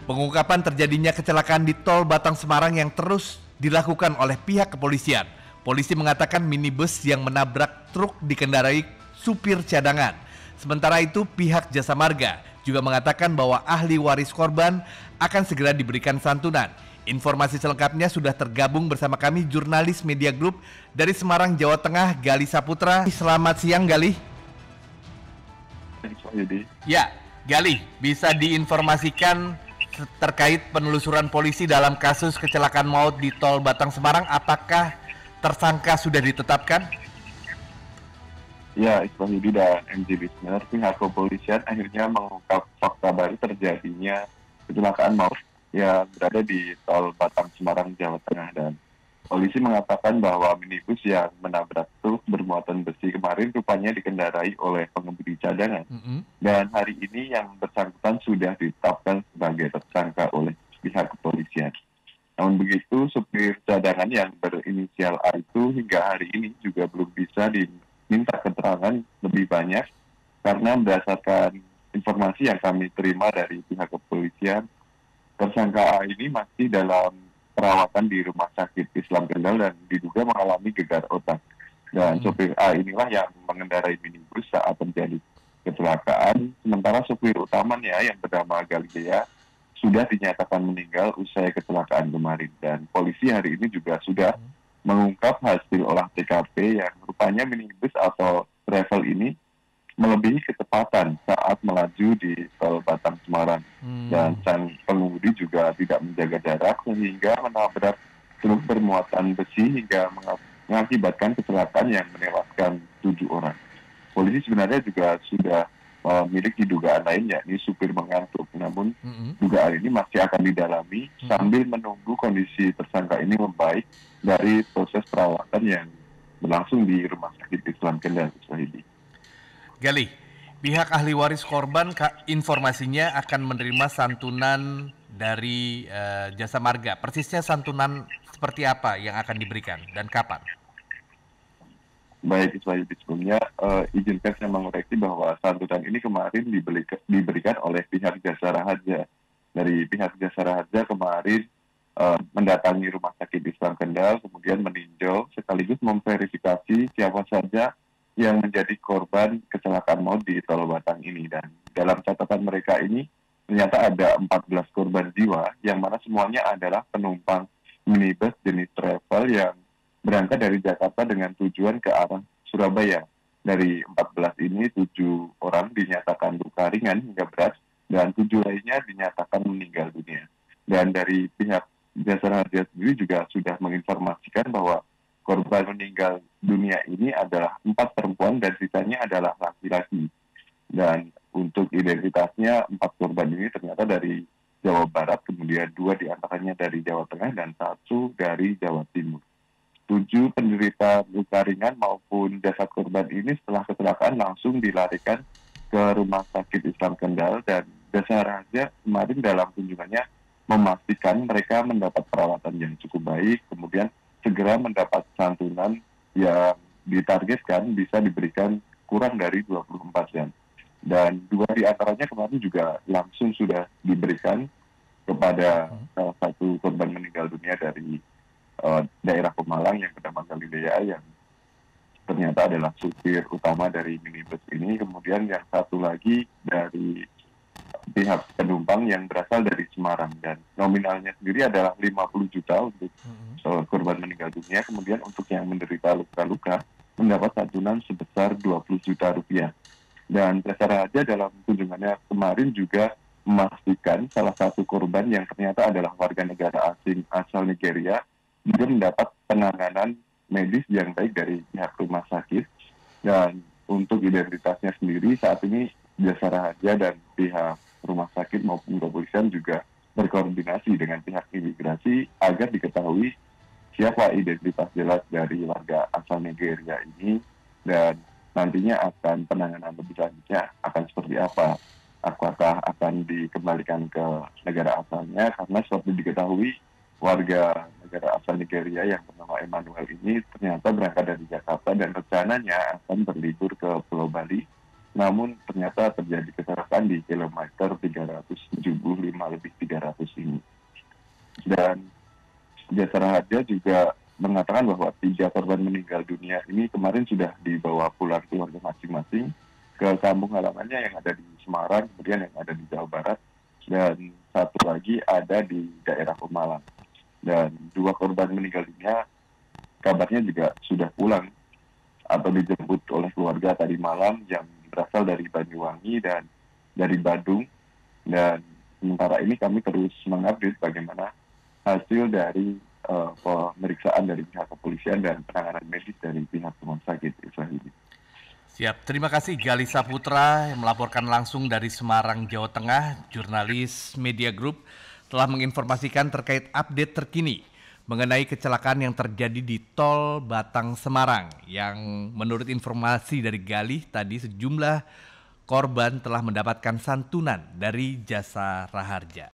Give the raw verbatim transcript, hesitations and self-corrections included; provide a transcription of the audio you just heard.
Pengungkapan terjadinya kecelakaan di tol Batang Semarang yang terus dilakukan oleh pihak kepolisian. Polisi mengatakan minibus yang menabrak truk dikendarai supir cadangan. Sementara itu pihak Jasa Marga juga mengatakan bahwa ahli waris korban akan segera diberikan santunan. Informasi selengkapnya sudah tergabung bersama kami jurnalis Media Group dari Semarang, Jawa Tengah, Gali Saputra. Selamat siang, Gali. Ya, Gali, bisa diinformasikan terkait penelusuran polisi dalam kasus kecelakaan maut di tol Batang Semarang, apakah tersangka sudah ditetapkan? Ya, Isbah Yudi dan M J Listener, pihak kepolisian akhirnya mengungkap fakta baru terjadinya kecelakaan maut yang berada di tol Batang Semarang, Jawa Tengah. Dan polisi mengatakan bahwa minibus yang menabrak truk bermuatan besi kemarin rupanya dikendarai oleh pengemudi cadangan. Mm-hmm. Dan hari ini yang bersangkutan sudah ditetapkan sebagai tersangka oleh pihak kepolisian. Namun begitu, supir cadangan yang berinisial A itu hingga hari ini juga belum bisa diminta keterangan lebih banyak karena berdasarkan informasi yang kami terima dari pihak kepolisian, tersangka A ini masih dalam perawatan di Rumah Sakit Islam Kendal dan diduga mengalami gegar otak. Dan hmm. sopir A inilah yang mengendarai minibus saat terjadi kecelakaan, sementara sopir utamanya yang bernama Galilea sudah dinyatakan meninggal usai kecelakaan kemarin. Dan polisi hari ini juga sudah hmm. mengungkap hasil olah T K P yang rupanya minibus atau travel ini melebihi kecepatan saat melaju di tol Batang Semarang. Hmm. Dan sang pengemudi juga tidak menjaga jarak sehingga menabrak truk bermuatan besi hingga mengakibatkan kecelakaan yang menewaskan tujuh orang. Polisi sebenarnya juga sudah memiliki uh, dugaan lain, yakni supir mengantuk. Namun hmm. dugaan ini masih akan didalami hmm. sambil menunggu kondisi tersangka ini membaik dari proses perawatan yang berlangsung di Rumah Sakit Islam Kendal. Gali, pihak ahli waris korban informasinya akan menerima santunan dari uh, Jasa Marga. Persisnya santunan seperti apa yang akan diberikan dan kapan? Baik, Ismail, sebelumnya uh, izinkan saya mengoreksi bahwa santunan ini kemarin diberikan, diberikan oleh pihak Jasa Raharja. Dari pihak Jasa Raharja kemarin uh, mendatangi Rumah Sakit Islam Kendal, kemudian meninjau sekaligus memverifikasi siapa saja yang menjadi korban kecelakaan maut di tol Batang ini. Dan dalam catatan mereka ini ternyata ada empat belas korban jiwa yang mana semuanya adalah penumpang minibus jenis travel yang berangkat dari Jakarta dengan tujuan ke arah Surabaya. Dari empat belas ini, tujuh orang dinyatakan luka ringan hingga berat dan tujuh lainnya dinyatakan meninggal dunia. Dan dari pihak Jasa Raharja sendiri juga sudah menginformasikan bahwa korban meninggal dunia ini adalah empat perempuan dan sisanya adalah laki-laki. Dan untuk identitasnya, empat korban ini ternyata dari Jawa Barat, kemudian dua diantaranya dari Jawa Tengah dan satu dari Jawa Timur. Tujuh penderita luka ringan maupun jasad korban ini setelah kecelakaan langsung dilarikan ke Rumah Sakit Islam Kendal, dan Jasa Raharja kemarin dalam kunjungannya memastikan mereka mendapat perawatan yang cukup baik, kemudian segera mendapat santunan yang ditargetkan bisa diberikan kurang dari dua puluh empat jam. Dan dua di antaranya kemarin juga langsung sudah diberikan kepada salah satu korban meninggal dunia dari uh, daerah Pemalang yang bernama Galilea, yang ternyata adalah supir utama dari minibus ini. Kemudian yang satu lagi dari pihak penumpang yang berasal dari Semarang, dan nominalnya sendiri adalah lima puluh juta untuk uh, korban meninggal dunia. Kemudian untuk yang menderita luka-luka mendapat santunan sebesar dua puluh juta rupiah. Dan Jasa Raharja dalam kunjungannya kemarin juga memastikan salah satu korban yang ternyata adalah warga negara asing asal Nigeria juga mendapat penanganan medis yang baik dari pihak rumah sakit. Dan untuk identitasnya sendiri saat ini Jasa Raharja dan pihak rumah sakit maupun kepolisian juga berkoordinasi dengan pihak imigrasi agar diketahui siapa identitas jelas dari warga asal Nigeria ini, dan nantinya akan penanganan lebih lanjutnya akan seperti apa. Apakah akan dikembalikan ke negara asalnya, karena seperti diketahui warga negara asal Nigeria yang bernama Emmanuel ini ternyata berangkat dari Jakarta dan rencananya akan berlibur ke Pulau Bali. Namun ternyata terjadi kecelakaan di kilometer tiga ratus tujuh puluh lima lebih tiga ratus Dan Jasara Harja juga mengatakan bahwa tiga korban meninggal dunia ini kemarin sudah dibawa pulang keluarga masing-masing ke kampung halamannya yang ada di Semarang, kemudian yang ada di Jawa Barat, dan satu lagi ada di daerah Pemalang. Dan dua korban meninggal dunia kabarnya juga sudah pulang atau dijemput oleh keluarga tadi malam yang berasal dari Banyuwangi dan dari Bandung. Dan sementara ini kami terus mengupdate bagaimana hasil dari uh, pemeriksaan dari pihak kepolisian dan penanganan medis dari pihak rumah sakit Israel. Siap, terima kasih Gali Saputra yang melaporkan langsung dari Semarang, Jawa Tengah. Jurnalis Media Group telah menginformasikan terkait update terkini mengenai kecelakaan yang terjadi di Tol Batang Semarang, yang menurut informasi dari Gali tadi sejumlah korban telah mendapatkan santunan dari Jasara Harja.